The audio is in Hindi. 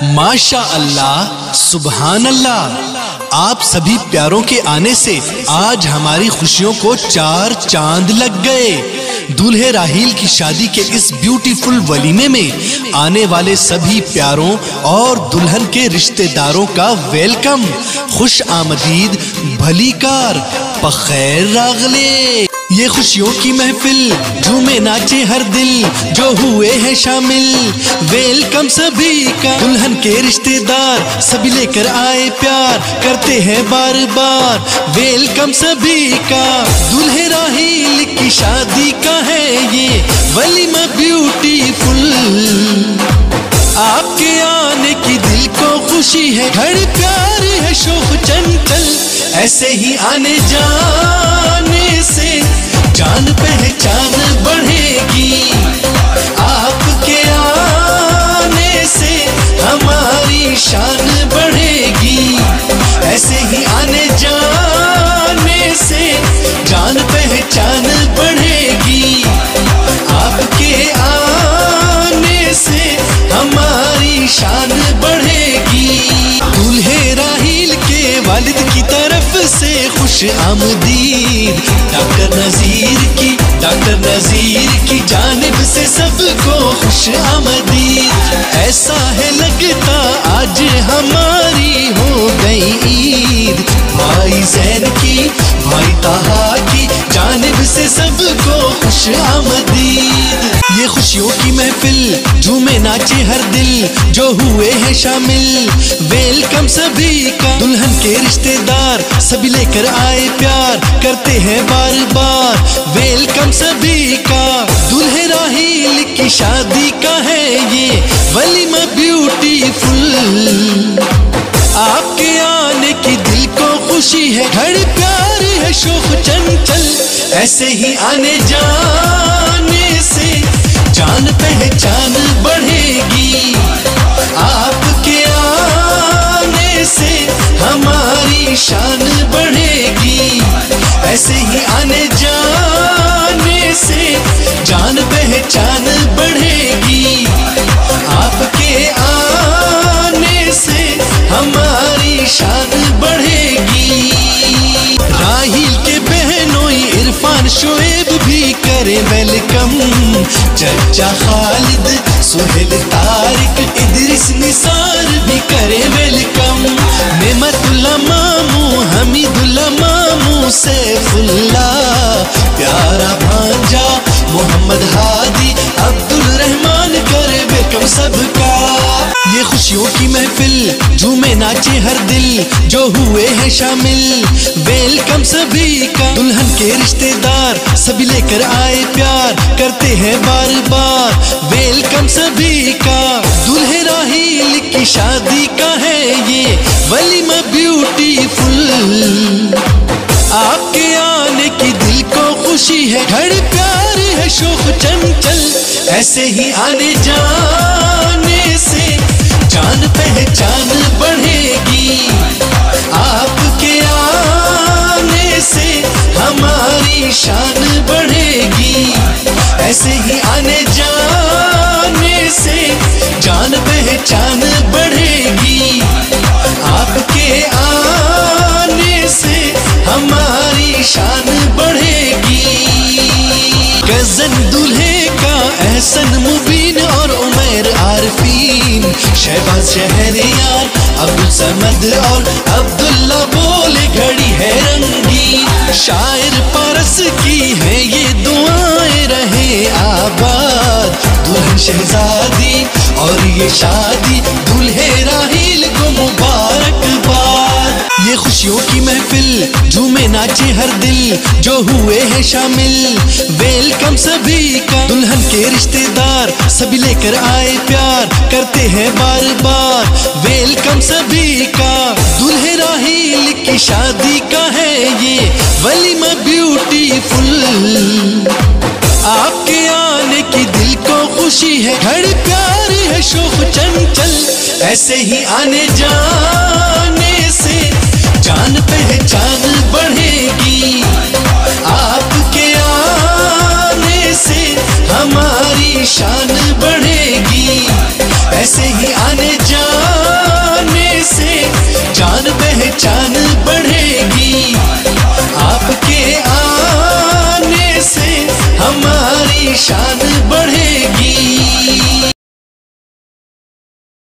माशा अल्लाह, सुबहान अल्लाह। आप सभी प्यारों के आने से आज हमारी खुशियों को चार चांद लग गए। दूल्हे राहील की शादी के इस ब्यूटीफुल वलीमे में आने वाले सभी प्यारों और दुल्हन के रिश्तेदारों का वेलकम। खुश आमदीद, भलीकार, बखैर रागले। ये खुशियों की महफिल, झूमे नाचे हर दिल, जो हुए हैं शामिल। वेलकम सभी का, दुल्हन के रिश्तेदार सभी लेकर आए प्यार, करते हैं बार बार। वेलकम सभी का, दूल्हे राहील की शादी का है ये वलीमा ब्यूटीफुल। आपके आने की दिल को खुशी है, घर प्यार है शोक चंचल। ऐसे ही आने जाने से जान पहचान बढ़ेगी, आपके आने से हमारी शान बढ़ेगी। ऐसे ही आने जाने से जान पहचान बढ़ेगी, आपके आने से हमारी शान बढ़ेगी। दूल्हे राहील के वालिद की तरफ से खुश आमदीद, डॉक्टर नजीर की जानिब से सबको खुश आमदीद। ऐसा है लगता आज हमारी हो गई ईद, भाई जैन की, भाई ताहा की जानिब से सबको खुश आमदीद। ये खुशियों की महफिल, झूमे नाचे हर दिल, जो हुए हैं शामिल। वेलकम सभी का, दुल्हन के रिश्तेदार सभी लेकर आए प्यार, करते हैं बार बार। वेलकम सभी का, दूल्हे राहील की शादी का है ये वलीमा ब्यूटीफुल। आपके आने की दिल को खुशी है, घर प्यार है शोक चंचल। ऐसे ही आने जाने से जान पहचान बढ़ेगी, आपके आने से हमारी शान बढ़ेगी। ऐसे ही आने जाने से जान पहचान बढ़ेगी, आपके आने से हमारी शान बढ़ेगी। राहील के बहनोई इरफान शोएब भी करे वेलकम, चचा खालिद, सुहेल, तारिक, इदरिस, निसार भी करे वेलकम। नेमतुल्लाह मामू, हमीदुल्लाह मामू, सैफुल्लाह, प्यारा भांजा मोहम्मद हादी, अब्दुल रहमान करे वेलकम सबका। ये खुशियों की महफिल, झूमे नाचे हर दिल, जो हुए हैं शामिल। वेलकम सभी का, दुल्हन के रिश्तेदार सभी लेकर आए प्यार, करते हैं बार बार। वेलकम सभी का, दूल्हे राहील की शादी का है ये वलीमा ब्यूटीफुल। आपके आने की दिल को खुशी है, घर प्यार है शोक चंचल। ऐसे ही आने जाने से जान पहचान बढ़ेगी, आपके आने से हमारी शान बढ़ेगी। ऐसे ही आने जाने से जान पहचान बढ़ेगी, आपके आने से हमारी शान बढ़ेगी। कजन दूल्हे का एहसन मुबीन और उमैर आरफीन, शहबाज शहरियार, अब्दुल समद और अब्दुल्ला बोले घड़ी है रंगीन। शायर पारस की है ये दुआएं रहे आबाद, दुल्हन शहजादी और ये शादी दूल्हे राहील को मुबारकबाद। ये खुशियों की महफिल, झूमे नाचे हर दिल, जो हुए हैं शामिल। वेलकम सभी का, दुल्हन के रिश्तेदार सभी लेकर आए प्यार, करते हैं बार बार। वेलकम सभी का, दूल्हे राहील की शादी का है ये वलीमा ब्यूटीफुल। आपके आने की दिल को खुशी है, घर प्यार है शोक चंचल। ऐसे ही आने जाने से जान पहचान बढ़ेगी, आपके आने से हमारी शान बढ़ेगी। ऐसे ही आने जाने चांद